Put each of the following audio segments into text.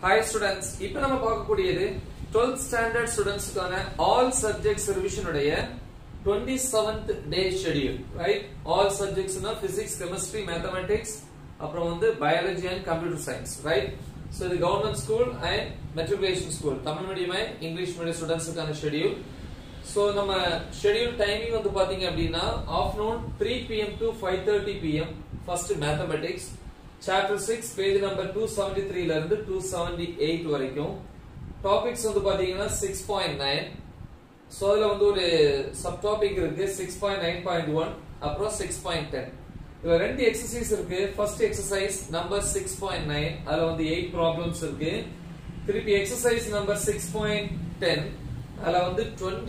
Hi students, இப்போ நம்ம பார்க்கக்கூடியது 12th standard students கான all subjects revision உடைய 27th day schedule, right? All subjects na physics, chemistry, mathematics, அப்புறம் வந்து biology and computer science, right? So the government school and matriculation school, Tamil medium and English medium students கான schedule. So நம்ம schedule timing வந்து பாத்தீங்க அப்படினா afternoon 3 pm to 5:30 pm first mathematics chapter 6 page number 273 ல இருந்து 278 வரைக்கும் topics வந்து பாத்தீங்கன்னா 6.9 சோ அதுல வந்து ஒரு சப் டாபிக் இருக்கு 6.9.1 அப்புறம் 6.10 இதுல ரெண்டு எக்சர்சைஸ் இருக்கு ஃபர்ஸ்ட் எக்சர்சைஸ் நம்பர் 6.9 அதுல வந்து 8 ப்ராப்ளம்ஸ் இருக்கு திருப்பி எக்சர்சைஸ் நம்பர் 6.10 அதுல வந்து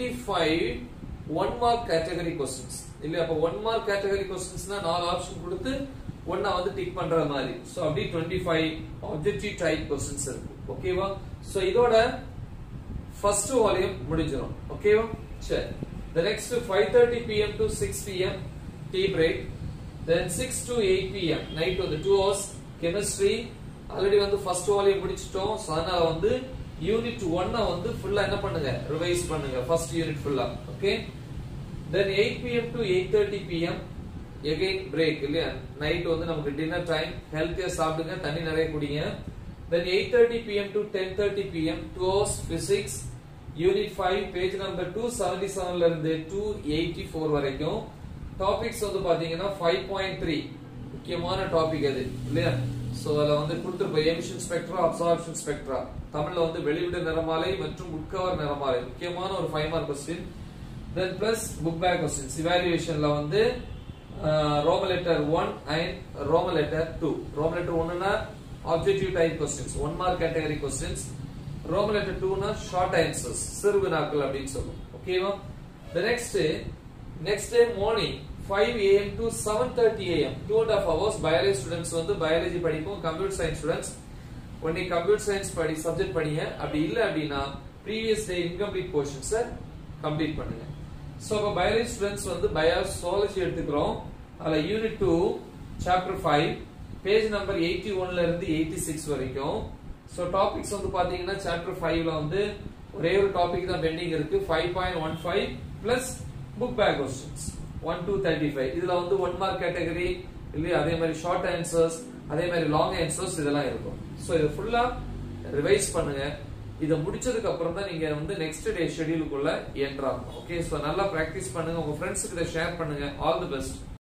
25 1 மார்க் கேட்டகரி क्वेश्चंस இல்ல அப்ப 1 மார்க் கேட்டகரி क्वेश्चंसனா நாலு ஆப்ஷன் கொடுத்து ஒண்ணா வந்து டிக் பண்ற மாதிரி சோ அப்படி 25 ஆப்ஜெக்டிவ் டைப் क्वेश्चंस இருக்கு ஓகேவா சோ இதோட ஃபர்ஸ்ட் வால்யூம் முடிஞ்சிரும் ஓகேவா சரி the next 5:30 pm to 6 pm tea break then 6 to 8 pm night வந்து 2 hours chemistry ஆல்ரெடி வந்து ஃபர்ஸ்ட் வால்யூம் முடிச்சிட்டோம் சோ அதனால வந்து யூனிட் 1 வந்து ஃபுல்லா என்ன பண்ணுங்க ரிவைஸ் பண்ணுங்க ஃபர்ஸ்ட் யூனிட் ஃபுல்லா okay then 8 pm to 8:30 pm again break இல்லையா நைட் வந்து நமக்கு டின்னர் டைம் ஹெல்த்தியா சாப்பிடுங்க தண்ணி நிறைய குடிங்க then 8:30 pm to 10:30 pm 2 hours physics unit 5 page number 277 ல இருந்து 284 வரைக்கும் டாபிக்ஸ் வந்து பாத்தீங்கன்னா 5.3 முக்கியமான டாபிக் அது இல்லையா சோ அதுல வந்து கொடுத்திருப்ப எமிஷன் ஸ்பெக்ட்ரா அப்சார்ப்ஷன் ஸ்பெக்ட்ரா தமிழ்ல வந்து வெளிவிட நிறமாலை மற்றும் உட்கவர் நிறமாலை முக்கியமான ஒரு 5 mark question then plus book back questions evaluationல வந்து Roman letter 1 and Roman letter 2 Roman letter 1 na objective type questions 1 mark category questions Roman letter 2 na short answers சிறுவினாக்கள் அப்படினு சொல்லுவோம் ஓகேவா the next day morning 5 am to 7:30 am 2.5 hours biology students வந்து biology படிப்போம் computer science students only computer science படி subject படிங்க அப்படி இல்ல அப்படினா previous day incomplete portions complete பண்ணுங்க சோ அப்ப biology students வந்து biology எடுத்துக்கிறோம் அதுல யூனிட் 2 சாப்டர் 5 பேஜ் நம்பர் 81 ல இருந்து 86 வரைக்கும் சோ டாபிக்ஸ் வந்து பாத்தீங்கன்னா சாப்டர் 5 ல வந்து ஒரே ஒரு டாபிக் தான் பெண்டிங் இருக்கு 5.15 plus book back questions 1 to 35 இதுல வந்து 1 மார்க் கேட்டகரி இல்ல அதே மாதிரி ஷார்ட் ஆன்சர்ஸ் அதே மாதிரி லாங் ஆன்சர்ஸ் இதெல்லாம் இருக்கும் சோ இது ஃபுல்லா ரிவைஸ் பண்ணுங்க இத முடிச்சதுக்கு அப்புறம் தான் நீங்க வந்து நெக்ஸ்ட் டே ஷெட்யூலுக்குள்ள என்டர் ஆகணும் ஓகே சோ நல்லா பிராக்டீஸ் பண்ணுங்க உங்க ஃப்ரெண்ட்ஸ்க்கு இத ஷேர் பண்ணுங்க ஆல் தி பெஸ்ட்